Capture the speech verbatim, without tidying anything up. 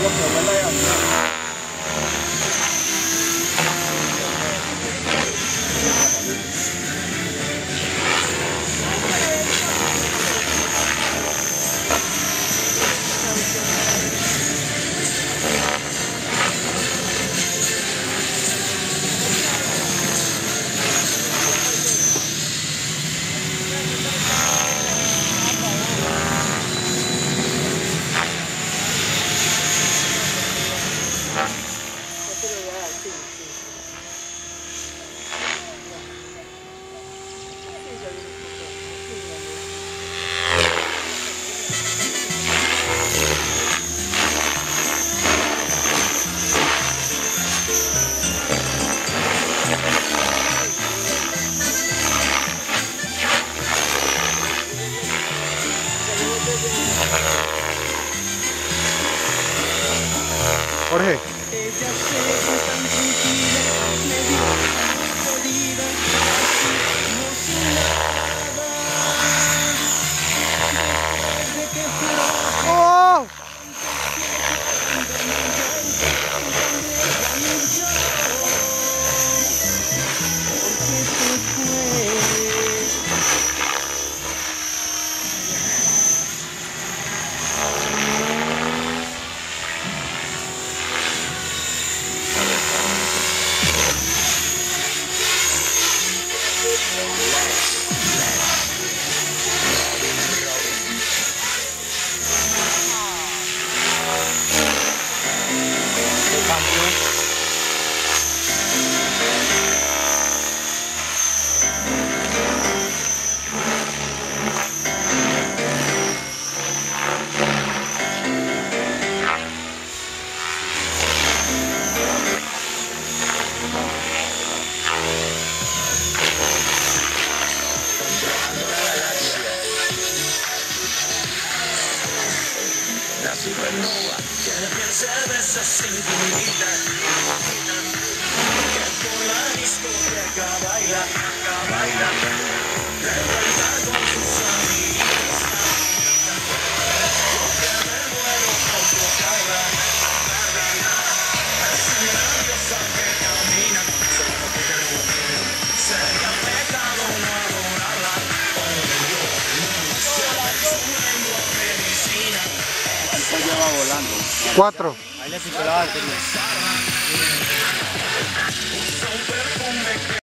lo que huele a... Jorge. ¡Oh! La supernova que cervezas infinitas que por la discoteca baila, baila, de vuelta con sus amigas, porque me muero por tocarla. Es una diosa que camina, solo porque le gusta. Sería pecado no adorarla, oh, sola con lengua medicina. Lleva volando. Cuatro. Ahí le picó la batería.